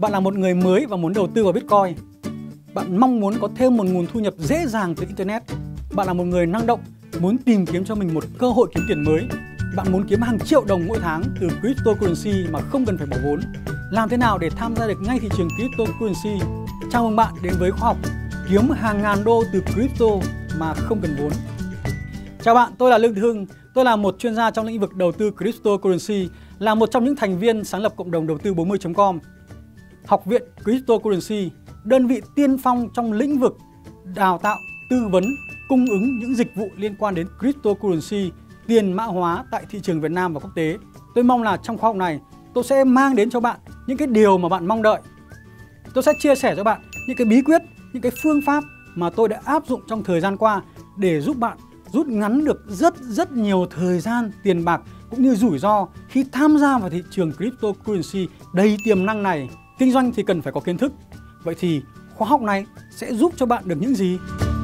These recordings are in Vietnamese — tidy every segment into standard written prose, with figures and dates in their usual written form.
Bạn là một người mới và muốn đầu tư vào Bitcoin. Bạn mong muốn có thêm một nguồn thu nhập dễ dàng từ Internet. Bạn là một người năng động, muốn tìm kiếm cho mình một cơ hội kiếm tiền mới. Bạn muốn kiếm hàng triệu đồng mỗi tháng từ cryptocurrency mà không cần phải bỏ vốn. Làm thế nào để tham gia được ngay thị trường cryptocurrency? Chào mừng bạn đến với khóa học kiếm hàng ngàn đô từ crypto mà không cần vốn. Chào bạn, tôi là Lương Thị Hưng. Tôi là một chuyên gia trong lĩnh vực đầu tư cryptocurrency, là một trong những thành viên sáng lập cộng đồng đầu tư 40.com. Học viện Cryptocurrency, đơn vị tiên phong trong lĩnh vực đào tạo, tư vấn, cung ứng những dịch vụ liên quan đến cryptocurrency, tiền mã hóa tại thị trường Việt Nam và quốc tế. Tôi mong là trong khóa học này, tôi sẽ mang đến cho bạn những cái điều mà bạn mong đợi. Tôi sẽ chia sẻ cho bạn những cái bí quyết, những cái phương pháp mà tôi đã áp dụng trong thời gian qua để giúp bạn rút ngắn được rất nhiều thời gian, tiền bạc cũng như rủi ro khi tham gia vào thị trường cryptocurrency đầy tiềm năng này. Kinh doanh thì cần phải có kiến thức. Vậy thì khóa học này sẽ giúp cho bạn được những gì?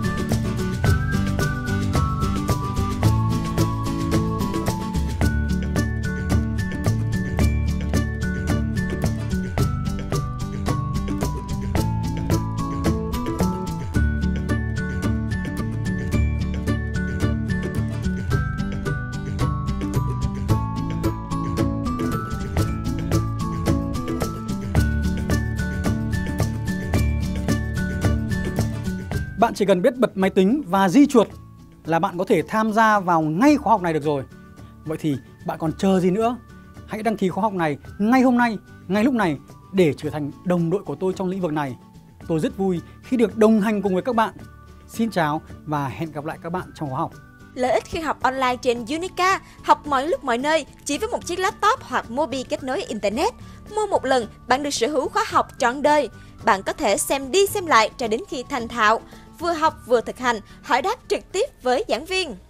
Bạn chỉ cần biết bật máy tính và di chuột là bạn có thể tham gia vào ngay khóa học này được rồi. Vậy thì bạn còn chờ gì nữa? Hãy đăng ký khóa học này ngay hôm nay, ngay lúc này để trở thành đồng đội của tôi trong lĩnh vực này. Tôi rất vui khi được đồng hành cùng với các bạn. Xin chào và hẹn gặp lại các bạn trong khóa học. Lợi ích khi học online trên Unica, học mọi lúc mọi nơi chỉ với một chiếc laptop hoặc mobi kết nối Internet. Mua một lần, bạn được sở hữu khóa học trọn đời. Bạn có thể xem đi xem lại cho đến khi thành thạo. Vừa học vừa thực hành, hỏi đáp trực tiếp với giảng viên.